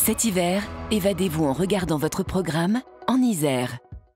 Cet hiver, évadez-vous en regardant votre programme en Isère.